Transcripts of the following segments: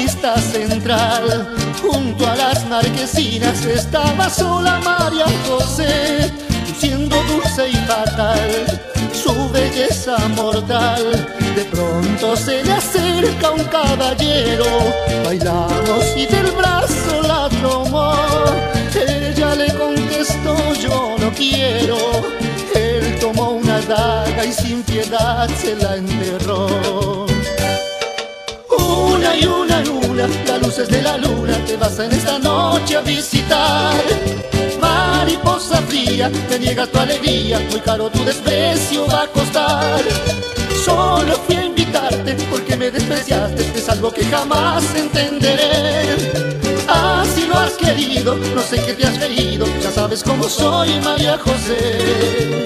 pista central, junto a las marquesinas, estaba sola María José, luciendo dulce y fatal su belleza mortal. De pronto se le acerca un caballero, bailamos y del brazo la tomó. Ella le contestó: yo no quiero. Él tomó una daga y sin piedad se la enterró. Una y una luna, las luces de la luna te vas en esta noche a visitar. Mariposa fría, me niegas tu alegría, muy caro tu desprecio va a costar. Solo fui a invitarte porque me despreciaste, es algo que jamás entenderé. Así lo has querido, no sé qué te has creído, ya sabes cómo soy, María José.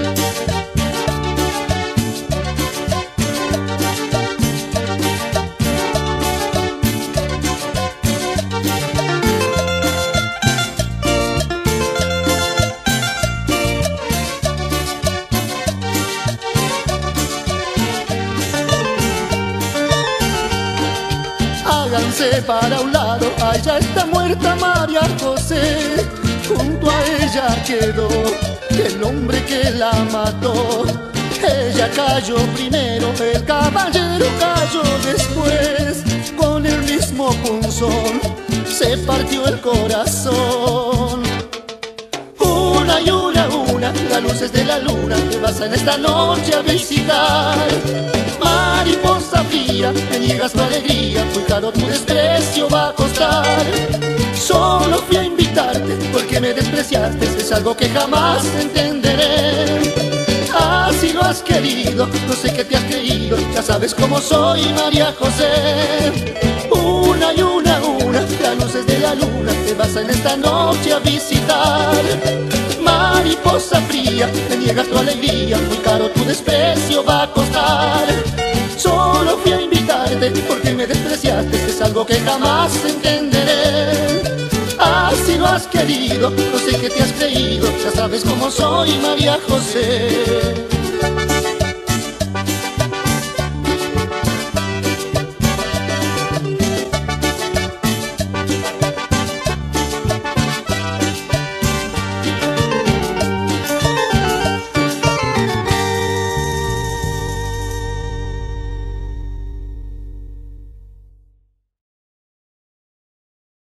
Háganse para un lado, allá está muerta María José. Junto a ella quedó el hombre que la mató. Ella cayó primero, el caballero cayó después. Con el mismo punzón se partió el corazón. Una y una, las luces de la luna te vas en esta noche a visitar. Mariposa fría, me niegas tu alegría, muy caro tu desprecio va a costar. Solo fui a invitarte porque me despreciaste, es algo que jamás entenderé. Así lo has querido, no sé qué te has creído, ya sabes cómo soy, María José. Una y una, las luces de la luna te vas en esta noche a visitar. Mariposa fría, me niegas tu alegría, muy caro tu desprecio va a costar. Solo fui a invitarte porque me despreciaste, es algo que jamás entenderé. Así lo has querido, no sé qué te has creído, ya sabes cómo soy, María José.